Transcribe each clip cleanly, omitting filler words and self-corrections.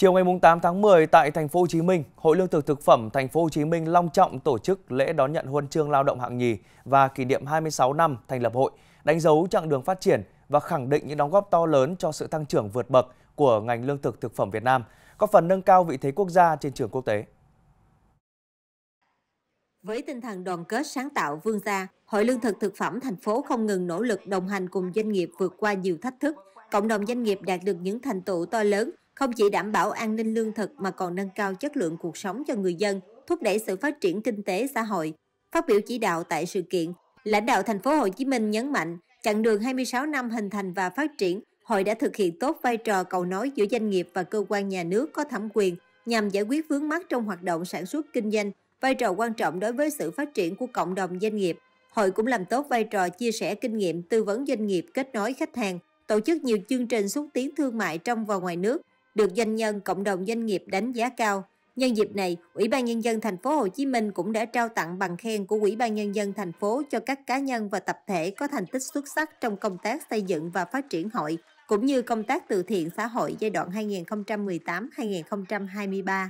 Chiều ngày 8 tháng 10 tại thành phố Hồ Chí Minh, Hội Lương thực Thực phẩm thành phố Hồ Chí Minh long trọng tổ chức lễ đón nhận huân chương lao động hạng nhì và kỷ niệm 26 năm thành lập hội, đánh dấu chặng đường phát triển và khẳng định những đóng góp to lớn cho sự tăng trưởng vượt bậc của ngành lương thực thực phẩm Việt Nam, góp phần nâng cao vị thế quốc gia trên trường quốc tế. Với tinh thần đoàn kết sáng tạo vươn ra, Hội Lương thực Thực phẩm thành phố không ngừng nỗ lực đồng hành cùng doanh nghiệp vượt qua nhiều thách thức. Cộng đồng doanh nghiệp đạt được những thành tựu to lớn, không chỉ đảm bảo an ninh lương thực mà còn nâng cao chất lượng cuộc sống cho người dân, thúc đẩy sự phát triển kinh tế xã hội. Phát biểu chỉ đạo tại sự kiện, lãnh đạo thành phố Hồ Chí Minh nhấn mạnh, chặng đường 26 năm hình thành và phát triển, hội đã thực hiện tốt vai trò cầu nối giữa doanh nghiệp và cơ quan nhà nước có thẩm quyền nhằm giải quyết vướng mắc trong hoạt động sản xuất kinh doanh, vai trò quan trọng đối với sự phát triển của cộng đồng doanh nghiệp. Hội cũng làm tốt vai trò chia sẻ kinh nghiệm, tư vấn doanh nghiệp, kết nối khách hàng, tổ chức nhiều chương trình xúc tiến thương mại trong và ngoài nước, được doanh nhân, cộng đồng doanh nghiệp đánh giá cao. Nhân dịp này, Ủy ban Nhân dân thành phố Hồ Chí Minh cũng đã trao tặng bằng khen của Ủy ban Nhân dân thành phố cho các cá nhân và tập thể có thành tích xuất sắc trong công tác xây dựng và phát triển hội, cũng như công tác từ thiện xã hội giai đoạn 2018-2023.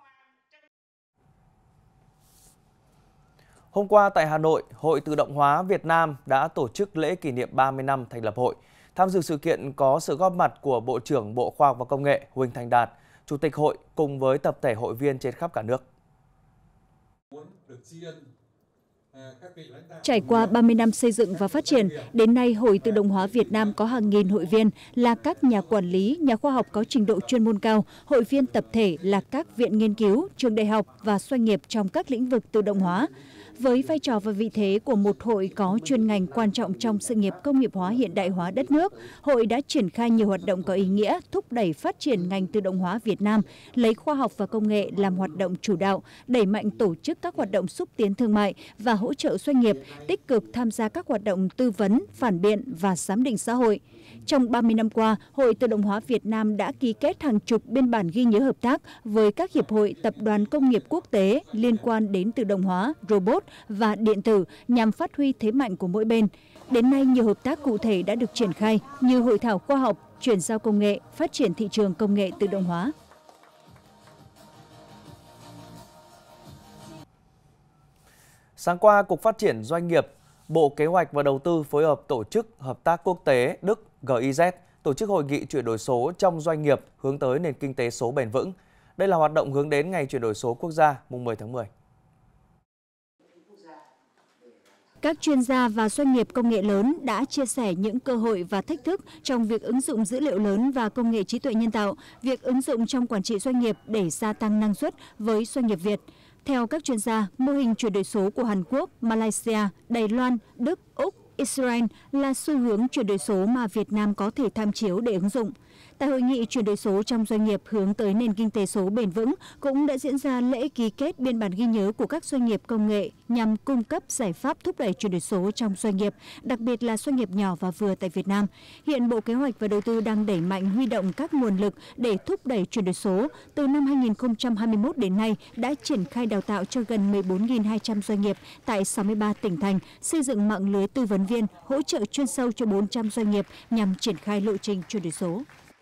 Hôm qua tại Hà Nội, Hội Tự động hóa Việt Nam đã tổ chức lễ kỷ niệm 30 năm thành lập hội. Tham dự sự kiện có sự góp mặt của Bộ trưởng Bộ Khoa học và Công nghệ Huỳnh Thành Đạt, Chủ tịch hội cùng với tập thể hội viên trên khắp cả nước. Trải qua 30 năm xây dựng và phát triển, đến nay Hội Tự động hóa Việt Nam có hàng nghìn hội viên là các nhà quản lý, nhà khoa học có trình độ chuyên môn cao, hội viên tập thể là các viện nghiên cứu, trường đại học và doanh nghiệp trong các lĩnh vực tự động hóa. Với vai trò và vị thế của một hội có chuyên ngành quan trọng trong sự nghiệp công nghiệp hóa hiện đại hóa đất nước, hội đã triển khai nhiều hoạt động có ý nghĩa thúc đẩy phát triển ngành tự động hóa Việt Nam, lấy khoa học và công nghệ làm hoạt động chủ đạo, đẩy mạnh tổ chức các hoạt động xúc tiến thương mại và hỗ trợ doanh nghiệp, tích cực tham gia các hoạt động tư vấn, phản biện và giám định xã hội. Trong 30 năm qua, Hội Tự động hóa Việt Nam đã ký kết hàng chục biên bản ghi nhớ hợp tác với các hiệp hội, tập đoàn công nghiệp quốc tế liên quan đến tự động hóa, robot và điện tử nhằm phát huy thế mạnh của mỗi bên. Đến nay, nhiều hợp tác cụ thể đã được triển khai như hội thảo khoa học, chuyển giao công nghệ, phát triển thị trường công nghệ tự động hóa. Sáng qua, Cục Phát triển Doanh nghiệp, Bộ Kế hoạch và Đầu tư phối hợp Tổ chức Hợp tác Quốc tế Đức GIZ tổ chức hội nghị chuyển đổi số trong doanh nghiệp hướng tới nền kinh tế số bền vững. Đây là hoạt động hướng đến ngày chuyển đổi số quốc gia mùng 10 tháng 10. Các chuyên gia và doanh nghiệp công nghệ lớn đã chia sẻ những cơ hội và thách thức trong việc ứng dụng dữ liệu lớn và công nghệ trí tuệ nhân tạo, việc ứng dụng trong quản trị doanh nghiệp để gia tăng năng suất với doanh nghiệp Việt. Theo các chuyên gia, mô hình chuyển đổi số của Hàn Quốc, Malaysia, Đài Loan, Đức, Úc, Israel là xu hướng chuyển đổi số mà Việt Nam có thể tham chiếu để ứng dụng. Tại hội nghị chuyển đổi số trong doanh nghiệp hướng tới nền kinh tế số bền vững cũng đã diễn ra lễ ký kết biên bản ghi nhớ của các doanh nghiệp công nghệ nhằm cung cấp giải pháp thúc đẩy chuyển đổi số trong doanh nghiệp, đặc biệt là doanh nghiệp nhỏ và vừa tại Việt Nam. Hiện Bộ Kế hoạch và Đầu tư đang đẩy mạnh huy động các nguồn lực để thúc đẩy chuyển đổi số. Từ năm 2021 đến nay đã triển khai đào tạo cho gần 14.200 doanh nghiệp tại 63 tỉnh thành, xây dựng mạng lưới tư vấn viên, hỗ trợ chuyên sâu cho 400 doanh nghiệp nhằm triển khai lộ trình chuyển đổi số.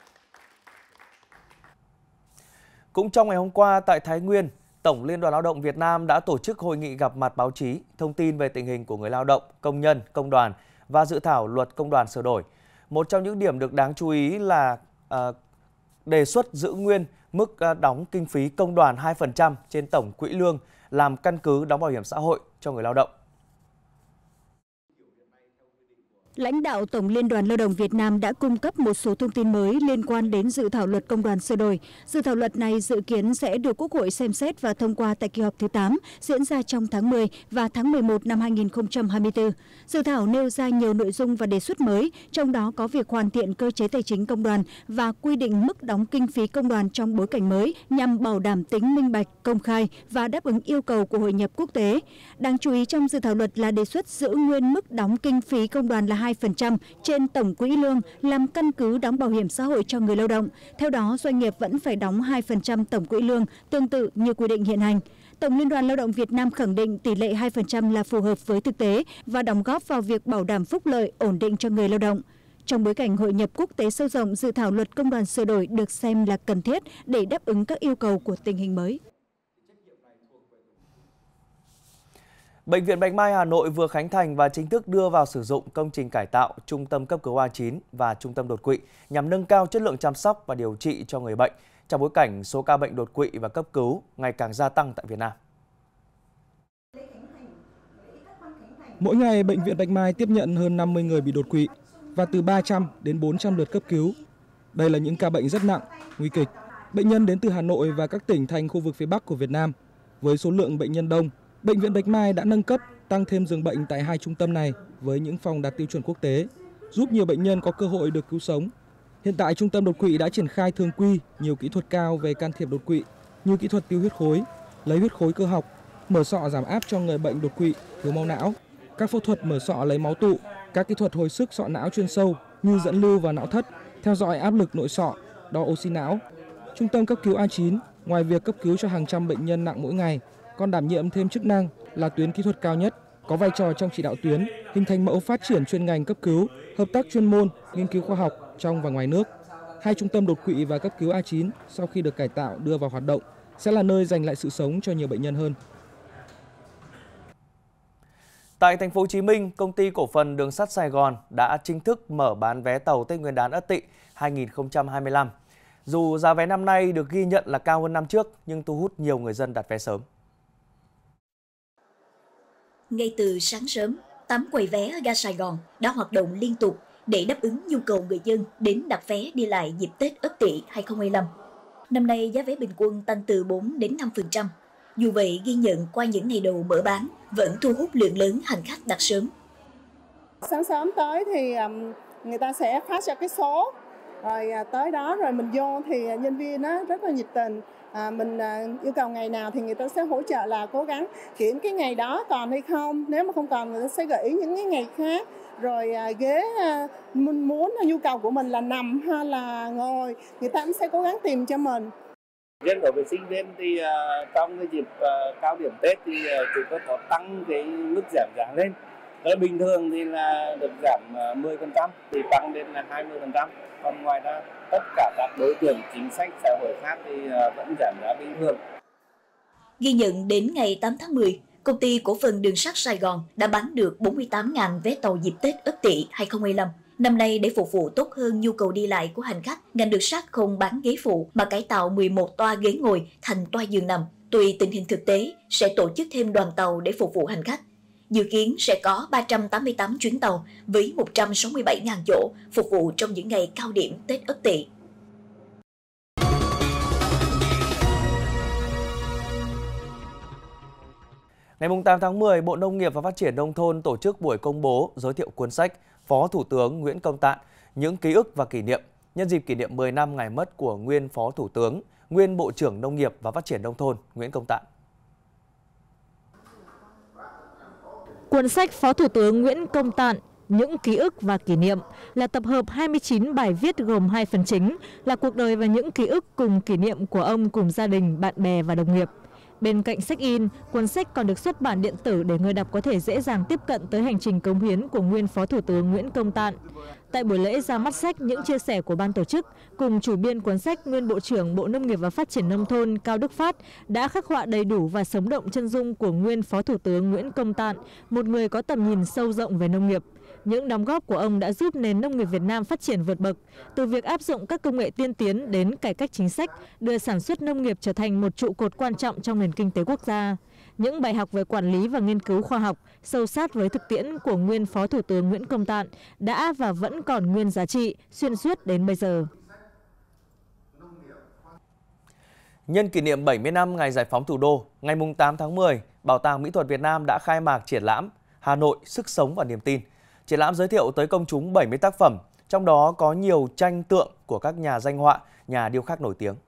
Cũng trong ngày hôm qua tại Thái Nguyên, Tổng Liên đoàn Lao động Việt Nam đã tổ chức hội nghị gặp mặt báo chí, thông tin về tình hình của người lao động, công nhân, công đoàn và dự thảo luật công đoàn sửa đổi. Một trong những điểm được đáng chú ý là đề xuất giữ nguyên mức đóng kinh phí công đoàn 2% trên tổng quỹ lương làm căn cứ đóng bảo hiểm xã hội cho người lao động. Lãnh đạo Tổng Liên đoàn Lao động Việt Nam đã cung cấp một số thông tin mới liên quan đến dự thảo luật công đoàn sửa đổi. Dự thảo luật này dự kiến sẽ được Quốc hội xem xét và thông qua tại kỳ họp thứ 8, diễn ra trong tháng 10 và tháng 11 năm 2024. Dự thảo nêu ra nhiều nội dung và đề xuất mới, trong đó có việc hoàn thiện cơ chế tài chính công đoàn và quy định mức đóng kinh phí công đoàn trong bối cảnh mới nhằm bảo đảm tính minh bạch, công khai và đáp ứng yêu cầu của hội nhập quốc tế. Đáng chú ý trong dự thảo luật là đề xuất giữ nguyên mức đóng kinh phí công đoàn là 2% trên tổng quỹ lương làm căn cứ đóng bảo hiểm xã hội cho người lao động. Theo đó, doanh nghiệp vẫn phải đóng 2% tổng quỹ lương, tương tự như quy định hiện hành. Tổng Liên đoàn Lao động Việt Nam khẳng định tỷ lệ 2% là phù hợp với thực tế và đóng góp vào việc bảo đảm phúc lợi, ổn định cho người lao động. Trong bối cảnh hội nhập quốc tế sâu rộng, dự thảo luật công đoàn sửa đổi được xem là cần thiết để đáp ứng các yêu cầu của tình hình mới. Bệnh viện Bạch Mai Hà Nội vừa khánh thành và chính thức đưa vào sử dụng công trình cải tạo trung tâm cấp cứu A9 và trung tâm đột quỵ nhằm nâng cao chất lượng chăm sóc và điều trị cho người bệnh trong bối cảnh số ca bệnh đột quỵ và cấp cứu ngày càng gia tăng tại Việt Nam. Mỗi ngày, Bệnh viện Bạch Mai tiếp nhận hơn 50 người bị đột quỵ và từ 300 đến 400 lượt cấp cứu. Đây là những ca bệnh rất nặng, nguy kịch. Bệnh nhân đến từ Hà Nội và các tỉnh thành khu vực phía Bắc của Việt Nam. Với số lượng bệnh nhân đông, Bệnh viện Bạch Mai đã nâng cấp, tăng thêm giường bệnh tại 2 trung tâm này với những phòng đạt tiêu chuẩn quốc tế, giúp nhiều bệnh nhân có cơ hội được cứu sống. Hiện tại, trung tâm đột quỵ đã triển khai thường quy nhiều kỹ thuật cao về can thiệp đột quỵ như kỹ thuật tiêu huyết khối, lấy huyết khối cơ học, mở sọ giảm áp cho người bệnh đột quỵ, thiếu máu não, các phẫu thuật mở sọ lấy máu tụ, các kỹ thuật hồi sức sọ não chuyên sâu như dẫn lưu vào não thất, theo dõi áp lực nội sọ, đo oxy não. Trung tâm cấp cứu A9, ngoài việc cấp cứu cho hàng trăm bệnh nhân nặng mỗi ngày, còn đảm nhiệm thêm chức năng là tuyến kỹ thuật cao nhất, có vai trò trong chỉ đạo tuyến, hình thành mẫu phát triển chuyên ngành cấp cứu, hợp tác chuyên môn, nghiên cứu khoa học trong và ngoài nước. 2 trung tâm đột quỵ và cấp cứu A9 sau khi được cải tạo đưa vào hoạt động sẽ là nơi dành lại sự sống cho nhiều bệnh nhân hơn. Tại thành phố Hồ Chí Minh, công ty cổ phần Đường sắt Sài Gòn đã chính thức mở bán vé tàu Tết Nguyên đán Ất Tỵ 2025. Dù giá vé năm nay được ghi nhận là cao hơn năm trước, nhưng thu hút nhiều người dân đặt vé sớm. Ngay từ sáng sớm, 8 quầy vé ở ga Sài Gòn đã hoạt động liên tục để đáp ứng nhu cầu người dân đến đặt vé đi lại dịp Tết Ất Tỵ 2025. Năm nay giá vé bình quân tăng từ 4 đến 5%. Dù vậy, ghi nhận qua những ngày đầu mở bán vẫn thu hút lượng lớn hành khách đặt sớm. Sáng sớm tới thì người ta sẽ phát cho cái số, rồi tới đó rồi mình vô thì nhân viên rất là nhiệt tình. Mình yêu cầu ngày nào thì người ta sẽ hỗ trợ là cố gắng kiểm cái ngày đó còn hay không. Nếu mà không còn, người ta sẽ gợi ý những cái ngày khác. Rồi ghế mình muốn nhu cầu của mình là nằm hay là ngồi, người ta cũng sẽ cố gắng tìm cho mình. Riêng đối với sinh viên thì trong cái dịp cao điểm Tết thì chúng tôi có tăng cái mức giảm giá lên. Bình thường thì là được giảm 10% thì tăng lên là 20%. Còn ngoài ra tất cả các đối tượng chính sách xã hội khác thì vẫn giảm giá bình thường. Ghi nhận đến ngày 8 tháng 10, công ty cổ phần Đường sắt Sài Gòn đã bán được 48.000 vé tàu dịp Tết Ất Tỵ 2025. Năm nay, để phục vụ tốt hơn nhu cầu đi lại của hành khách, ngành đường sắt không bán ghế phụ mà cải tạo 11 toa ghế ngồi thành toa giường nằm. Tùy tình hình thực tế, sẽ tổ chức thêm đoàn tàu để phục vụ hành khách. Dự kiến sẽ có 388 chuyến tàu với 167.000 chỗ phục vụ trong những ngày cao điểm Tết Ất Tỵ. Ngày 8 tháng 10, Bộ Nông nghiệp và Phát triển Nông thôn tổ chức buổi công bố giới thiệu cuốn sách Phó Thủ tướng Nguyễn Công Tạn, những ký ức và kỷ niệm, nhân dịp kỷ niệm 10 năm ngày mất của nguyên Phó Thủ tướng, nguyên Bộ trưởng Nông nghiệp và Phát triển Nông thôn Nguyễn Công Tạn. Cuốn sách Phó Thủ tướng Nguyễn Công Tạn, những ký ức và kỷ niệm là tập hợp 29 bài viết gồm 2 phần chính là cuộc đời và những ký ức cùng kỷ niệm của ông cùng gia đình, bạn bè và đồng nghiệp. Bên cạnh sách in, cuốn sách còn được xuất bản điện tử để người đọc có thể dễ dàng tiếp cận tới hành trình cống hiến của nguyên Phó Thủ tướng Nguyễn Công Tạn. Tại buổi lễ ra mắt sách, những chia sẻ của ban tổ chức cùng chủ biên cuốn sách nguyên Bộ trưởng Bộ Nông nghiệp và Phát triển Nông thôn Cao Đức Phát đã khắc họa đầy đủ và sống động chân dung của nguyên Phó Thủ tướng Nguyễn Công Tạn, một người có tầm nhìn sâu rộng về nông nghiệp. Những đóng góp của ông đã giúp nền nông nghiệp Việt Nam phát triển vượt bậc, từ việc áp dụng các công nghệ tiên tiến đến cải cách chính sách, đưa sản xuất nông nghiệp trở thành một trụ cột quan trọng trong nền kinh tế quốc gia. Những bài học về quản lý và nghiên cứu khoa học sâu sát với thực tiễn của nguyên Phó Thủ tướng Nguyễn Công Tạn đã và vẫn còn nguyên giá trị xuyên suốt đến bây giờ. Nhân kỷ niệm 70 năm ngày giải phóng thủ đô, ngày 8 tháng 10, Bảo tàng Mỹ thuật Việt Nam đã khai mạc triển lãm Hà Nội, sức sống và niềm tin. Triển lãm giới thiệu tới công chúng 70 tác phẩm, trong đó có nhiều tranh tượng của các nhà danh họa, nhà điêu khắc nổi tiếng.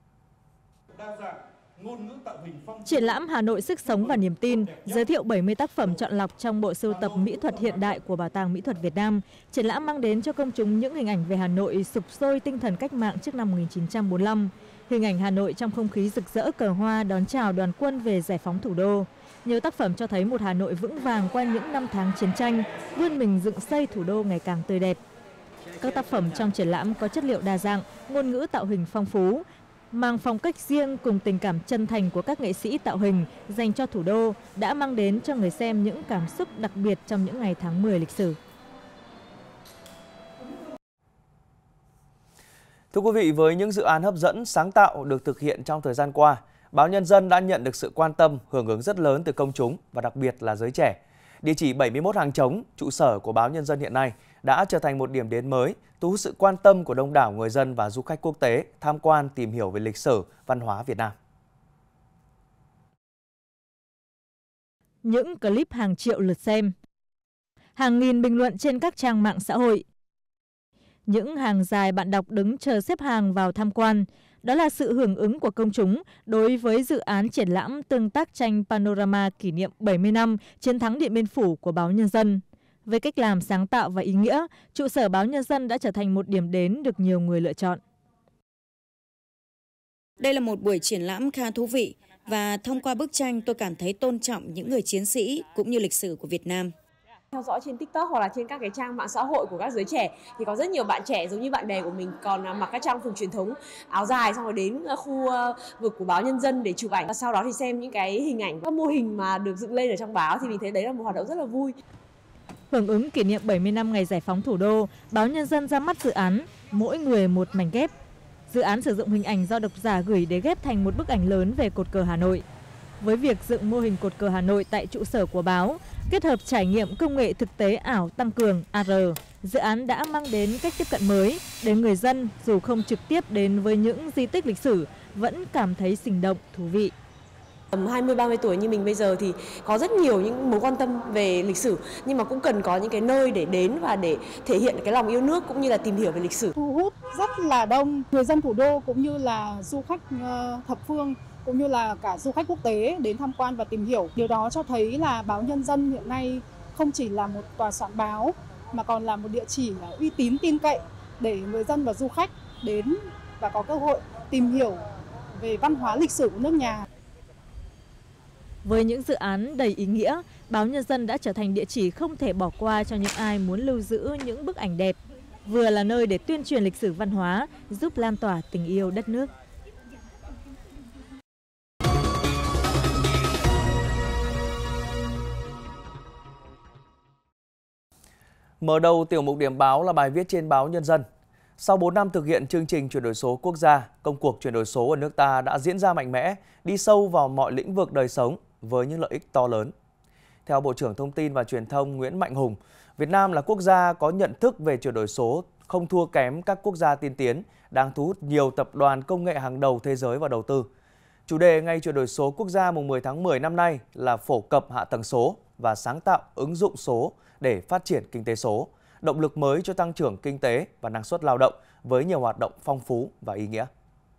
Triển lãm Hà Nội, sức sống và niềm tin giới thiệu 70 tác phẩm chọn lọc trong bộ sưu tập mỹ thuật hiện đại của Bảo tàng Mỹ thuật Việt Nam. Triển lãm mang đến cho công chúng những hình ảnh về Hà Nội sục sôi tinh thần cách mạng trước năm 1945. Hình ảnh Hà Nội trong không khí rực rỡ cờ hoa đón chào đoàn quân về giải phóng thủ đô. Nhiều tác phẩm cho thấy một Hà Nội vững vàng qua những năm tháng chiến tranh, vươn mình dựng xây thủ đô ngày càng tươi đẹp. Các tác phẩm trong triển lãm có chất liệu đa dạng, ngôn ngữ tạo hình phong phú, mang phong cách riêng cùng tình cảm chân thành của các nghệ sĩ tạo hình dành cho thủ đô đã mang đến cho người xem những cảm xúc đặc biệt trong những ngày tháng 10 lịch sử. Thưa quý vị, với những dự án hấp dẫn, sáng tạo được thực hiện trong thời gian qua, Báo Nhân dân đã nhận được sự quan tâm, hưởng ứng rất lớn từ công chúng và đặc biệt là giới trẻ. Địa chỉ 71 Hàng Trống, trụ sở của Báo Nhân dân hiện nay đã trở thành một điểm đến mới, thu hút sự quan tâm của đông đảo người dân và du khách quốc tế tham quan tìm hiểu về lịch sử, văn hóa Việt Nam. Những clip hàng triệu lượt xem, hàng nghìn bình luận trên các trang mạng xã hội, những hàng dài bạn đọc đứng chờ xếp hàng vào tham quan. Đó là sự hưởng ứng của công chúng đối với dự án triển lãm tương tác tranh panorama kỷ niệm 70 năm chiến thắng Điện Biên Phủ của Báo Nhân dân. Với cách làm sáng tạo và ý nghĩa, trụ sở Báo Nhân dân đã trở thành một điểm đến được nhiều người lựa chọn. Đây là một buổi triển lãm khá thú vị và thông qua bức tranh tôi cảm thấy tôn trọng những người chiến sĩ cũng như lịch sử của Việt Nam. Theo dõi trên TikTok hoặc là trên các cái trang mạng xã hội của các giới trẻ thì có rất nhiều bạn trẻ giống như bạn bè của mình còn mặc các trang phục truyền thống, áo dài, xong rồi đến khu vực của Báo Nhân dân để chụp ảnh. Và sau đó thì xem những cái hình ảnh, các mô hình mà được dựng lên ở trong báo thì mình thấy đấy là một hoạt động rất là vui. Hưởng ứng kỷ niệm 70 năm ngày giải phóng thủ đô, Báo Nhân dân ra mắt dự án Mỗi người một mảnh ghép. Dự án sử dụng hình ảnh do độc giả gửi để ghép thành một bức ảnh lớn về cột cờ Hà Nội. Với việc dựng mô hình cột cờ Hà Nội tại trụ sở của báo, kết hợp trải nghiệm công nghệ thực tế ảo tăng cường AR, dự án đã mang đến cách tiếp cận mới để người dân dù không trực tiếp đến với những di tích lịch sử vẫn cảm thấy sinh động, thú vị. Tầm 20-30 tuổi như mình bây giờ thì có rất nhiều những mối quan tâm về lịch sử, nhưng mà cũng cần có những cái nơi để đến và để thể hiện cái lòng yêu nước cũng như là tìm hiểu về lịch sử. Thu hút rất là đông người dân thủ đô cũng như là du khách thập phương, cũng như là cả du khách quốc tế đến tham quan và tìm hiểu. Điều đó cho thấy là Báo Nhân dân hiện nay không chỉ là một tòa soạn báo mà còn là một địa chỉ uy tín tin cậy để người dân và du khách đến và có cơ hội tìm hiểu về văn hóa lịch sử của nước nhà. Với những dự án đầy ý nghĩa, Báo Nhân dân đã trở thành địa chỉ không thể bỏ qua cho những ai muốn lưu giữ những bức ảnh đẹp, vừa là nơi để tuyên truyền lịch sử văn hóa, giúp lan tỏa tình yêu đất nước. Mở đầu tiểu mục điểm báo là bài viết trên Báo Nhân dân. Sau 4 năm thực hiện chương trình chuyển đổi số quốc gia, công cuộc chuyển đổi số ở nước ta đã diễn ra mạnh mẽ, đi sâu vào mọi lĩnh vực đời sống với những lợi ích to lớn. Theo Bộ trưởng Thông tin và Truyền thông Nguyễn Mạnh Hùng, Việt Nam là quốc gia có nhận thức về chuyển đổi số không thua kém các quốc gia tiên tiến, đang thu hút nhiều tập đoàn công nghệ hàng đầu thế giới vào đầu tư. Chủ đề Ngày chuyển đổi số quốc gia mùng 10 tháng 10 năm nay là phổ cập hạ tầng số và sáng tạo ứng dụng số để phát triển kinh tế số, động lực mới cho tăng trưởng kinh tế và năng suất lao động với nhiều hoạt động phong phú và ý nghĩa.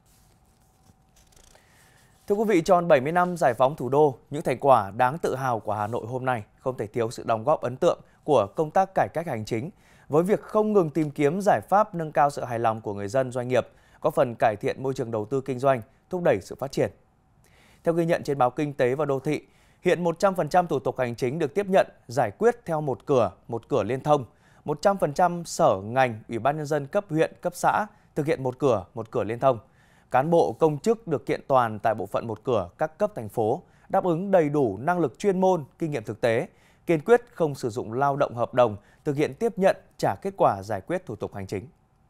Thưa quý vị, tròn 70 năm giải phóng thủ đô, những thành quả đáng tự hào của Hà Nội hôm nay không thể thiếu sự đóng góp ấn tượng của công tác cải cách hành chính, với việc không ngừng tìm kiếm giải pháp nâng cao sự hài lòng của người dân doanh nghiệp, góp phần cải thiện môi trường đầu tư kinh doanh, thúc đẩy sự phát triển. Theo ghi nhận trên báo Kinh tế và Đô thị, hiện 100% thủ tục hành chính được tiếp nhận, giải quyết theo một cửa liên thông. 100% sở ngành, Ủy ban Nhân dân cấp huyện, cấp xã thực hiện một cửa liên thông. Cán bộ công chức được kiện toàn tại bộ phận một cửa các cấp thành phố, đáp ứng đầy đủ năng lực chuyên môn, kinh nghiệm thực tế, kiên quyết không sử dụng lao động hợp đồng, thực hiện tiếp nhận, trả kết quả giải quyết thủ tục hành chính.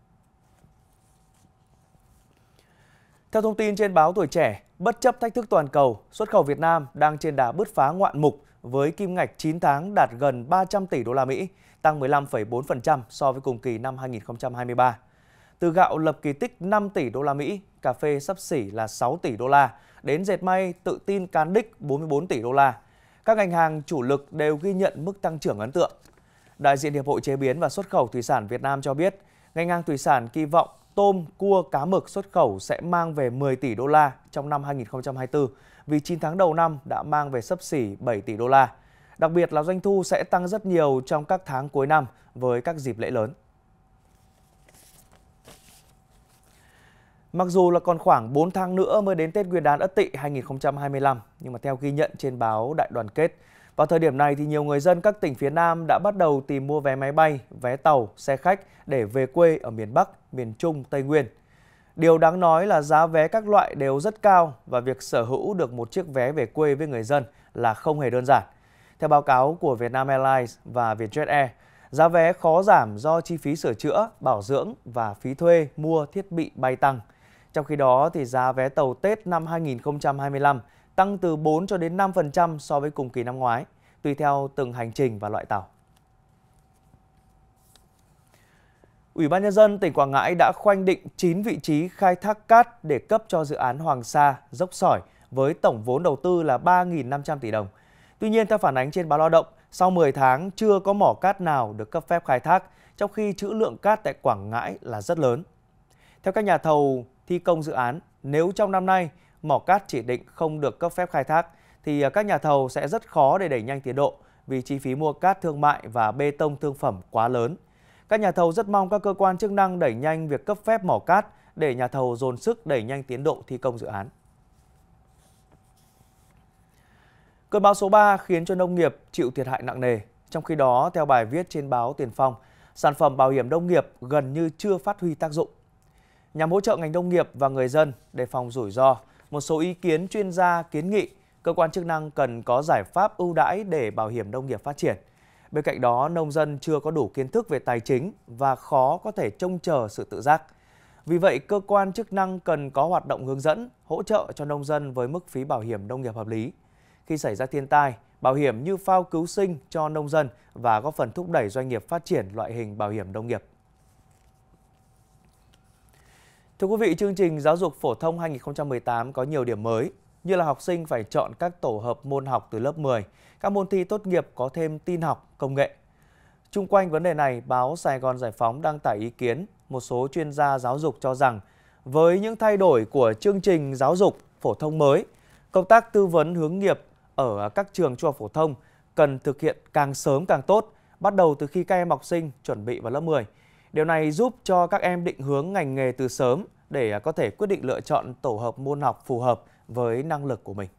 Theo thông tin trên báo Tuổi Trẻ, bất chấp thách thức toàn cầu, xuất khẩu Việt Nam đang trên đà bứt phá ngoạn mục với kim ngạch 9 tháng đạt gần 300 tỷ đô la Mỹ, tăng 15,4% so với cùng kỳ năm 2023. Từ gạo lập kỳ tích 5 tỷ đô la Mỹ, cà phê xấp xỉ là 6 tỷ đô la, đến dệt may tự tin cán đích 44 tỷ đô la. Các ngành hàng chủ lực đều ghi nhận mức tăng trưởng ấn tượng. Đại diện Hiệp hội Chế biến và Xuất khẩu Thủy sản Việt Nam cho biết, ngành hàng thủy sản kỳ vọng tôm, cua, cá mực xuất khẩu sẽ mang về 10 tỷ đô la trong năm 2024, vì 9 tháng đầu năm đã mang về xấp xỉ 7 tỷ đô la. Đặc biệt là doanh thu sẽ tăng rất nhiều trong các tháng cuối năm với các dịp lễ lớn. Mặc dù là còn khoảng 4 tháng nữa mới đến Tết Nguyên đán Ất Tỵ 2025, nhưng mà theo ghi nhận trên báo Đại Đoàn kết, Vào thời điểm này thì nhiều người dân các tỉnh phía Nam đã bắt đầu tìm mua vé máy bay, vé tàu, xe khách để về quê ở miền Bắc, miền Trung, Tây Nguyên. Điều đáng nói là giá vé các loại đều rất cao và việc sở hữu được một chiếc vé về quê với người dân là không hề đơn giản. Theo báo cáo của Vietnam Airlines và Vietjet Air, giá vé khó giảm do chi phí sửa chữa, bảo dưỡng và phí thuê mua thiết bị bay tăng. Trong khi đó, thì giá vé tàu Tết năm 2025 tăng từ 4 cho đến 5% so với cùng kỳ năm ngoái, tùy theo từng hành trình và loại tàu. Ủy ban Nhân dân tỉnh Quảng Ngãi đã khoanh định 9 vị trí khai thác cát để cấp cho dự án Hoàng Sa, Dốc Sỏi với tổng vốn đầu tư là 3.500 tỷ đồng. Tuy nhiên, theo phản ánh trên báo Lao động, sau 10 tháng chưa có mỏ cát nào được cấp phép khai thác, trong khi trữ lượng cát tại Quảng Ngãi là rất lớn. Theo các nhà thầu thi công dự án, nếu trong năm nay mỏ cát chỉ định không được cấp phép khai thác, thì các nhà thầu sẽ rất khó để đẩy nhanh tiến độ vì chi phí mua cát thương mại và bê tông thương phẩm quá lớn. Các nhà thầu rất mong các cơ quan chức năng đẩy nhanh việc cấp phép mỏ cát để nhà thầu dồn sức đẩy nhanh tiến độ thi công dự án. Cơn bão số 3 khiến cho nông nghiệp chịu thiệt hại nặng nề. Trong khi đó, theo bài viết trên báo Tiền Phong, sản phẩm bảo hiểm nông nghiệp gần như chưa phát huy tác dụng. Nhằm hỗ trợ ngành nông nghiệp và người dân đề phòng rủi ro, một số ý kiến chuyên gia kiến nghị cơ quan chức năng cần có giải pháp ưu đãi để bảo hiểm nông nghiệp phát triển. Bên cạnh đó, nông dân chưa có đủ kiến thức về tài chính và khó có thể trông chờ sự tự giác. Vì vậy, cơ quan chức năng cần có hoạt động hướng dẫn, hỗ trợ cho nông dân với mức phí bảo hiểm nông nghiệp hợp lý. Khi xảy ra thiên tai, bảo hiểm như phao cứu sinh cho nông dân và góp phần thúc đẩy doanh nghiệp phát triển loại hình bảo hiểm nông nghiệp. Thưa quý vị, chương trình giáo dục phổ thông 2018 có nhiều điểm mới, như là học sinh phải chọn các tổ hợp môn học từ lớp 10, các môn thi tốt nghiệp có thêm tin học, công nghệ. Chung quanh vấn đề này, báo Sài Gòn Giải phóng đăng tải ý kiến một số chuyên gia giáo dục cho rằng với những thay đổi của chương trình giáo dục phổ thông mới, công tác tư vấn hướng nghiệp ở các trường trung học phổ thông cần thực hiện càng sớm càng tốt, bắt đầu từ khi các em học sinh chuẩn bị vào lớp 10. Điều này giúp cho các em định hướng ngành nghề từ sớm để có thể quyết định lựa chọn tổ hợp môn học phù hợp với năng lực của mình.